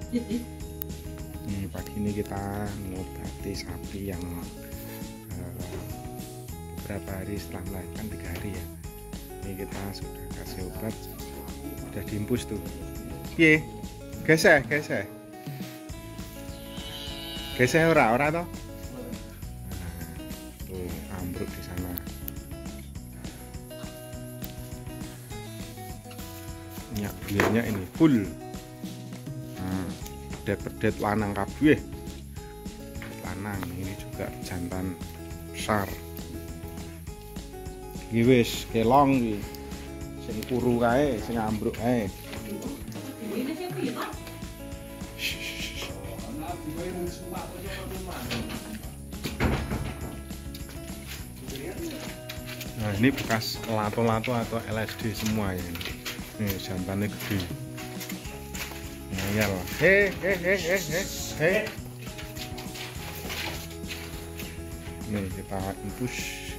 Nih, pagi ini kita mengobati sapi yang beberapa hari setelah melahirkan, 3 hari ya. Ini kita sudah kasih obat, sudah diimpus tuh. Iya, geseh ora toh. Tuh ambruk di sana. Minyak biayanya ini full. Pedet lanang kabeh. Lanang ini juga jantan besar. Iki wis kelong iki. Sing kuru kae, sing ambruk kae. Nah, ini bekas lato-lato atau LSD semua ya. Nih jantannya gede. Ngayal. Nih kita impus.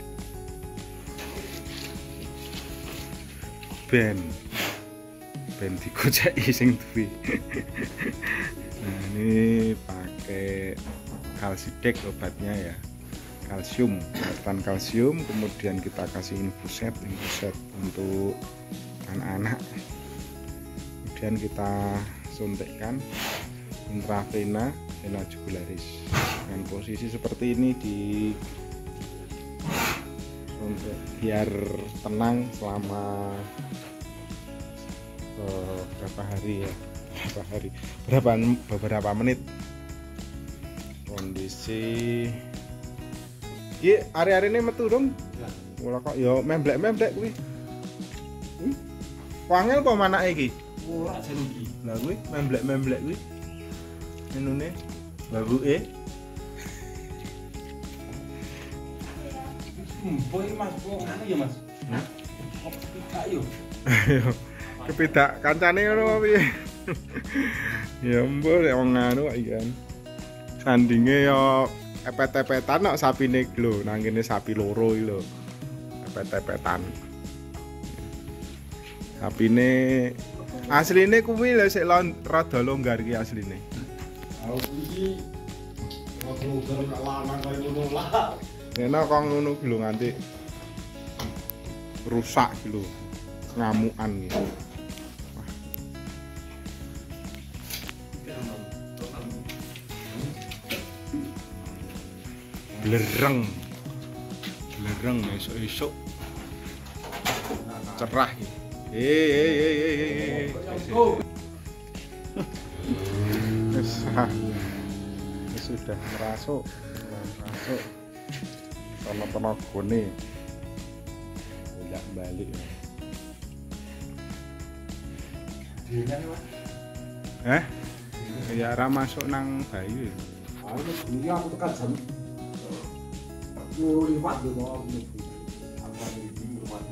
Ben dikoceki sing duwe. Nah, ini pakai kalsidek obatnya ya. Kalsium, obatan kalsium, kemudian kita kasih infuset untuk anak-anak. Kemudian kita suntikkan intravena vena jugularis dengan posisi seperti ini di suntik biar tenang selama beberapa menit. Kondisi iki ari-ari ini metu dong. Ora kok ya memblek-memblek kuwi. Wangel apa manake iki? Ora jane iki. Lah kuwi memblek-memblek kuwi. Menune babuke. Boy Mas, kok anu ya Mas? Kok pitak yo. Ayo. Kepidak kancane ngono apa piye? Ya mbok nek wong anu kok iki kan. Sandinge yo epet-epetan kok sapine lho, nang kene sapi loro iki lho. Epet-epetan. Sapine asline kuwi lho sik rada longgar iki asline. Aku iki rada longgar nek lanang kaya ngono lah. Enak kok ngono ki lho nganti rusak ki lho. Ngamukan gitu. Blereng esok cerah gitu. Sudah merasuk sama tenagane bolak balik. Ya ora masuk nang bayu. Aku iki aku tekan jam 10 liwat yo kok mlebu. Aku iki liwat.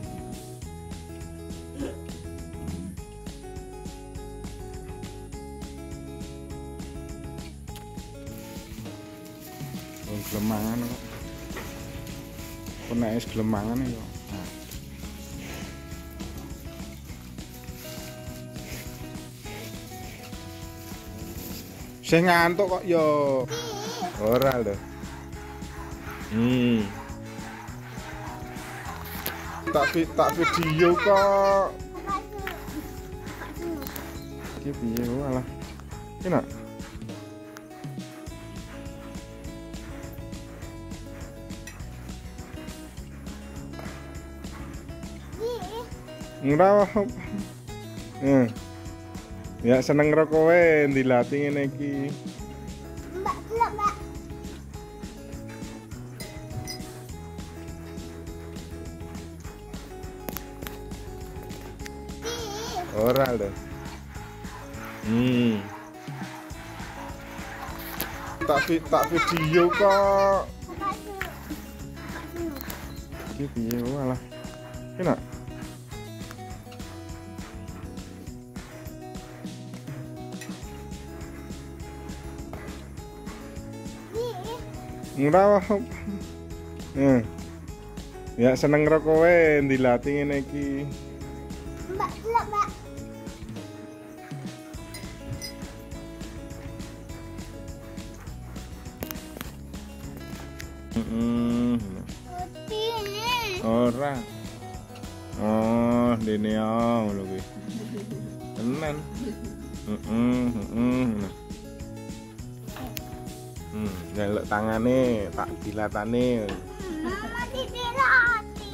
Gelemangan kok. Nek es gelemangan yo. Sing ngantuk kok yo. Ora lho. Tak video kok. Iki piye alah. Enak. Ora. Ya seneng karo kowe dilatih ngene iki. Mbak. Ora lho. Tak video kok. Iki piye alah. Enak. Ora. Ya seneng karo kowe dilatih ngene iki. Mbak. Ora. Oh, dene ngono kuwi. Tenan. Njaluk tangane, tak dilatane. Mama dilati.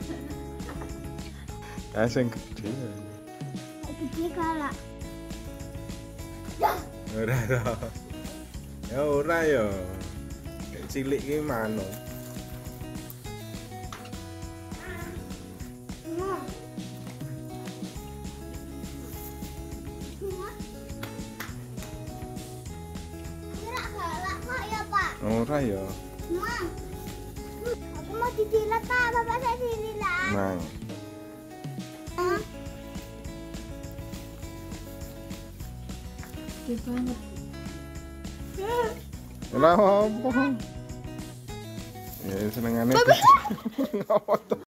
Ya sing gedhe. Gede kala. Ora to. Ya ora ya. Cilik ki manuk. Ora ya. Mam. Aku mau dijilat, Pak. Bapak saya dijilat. Mang. Gede banget. Ora apa. Ya senengane. Ngopo to?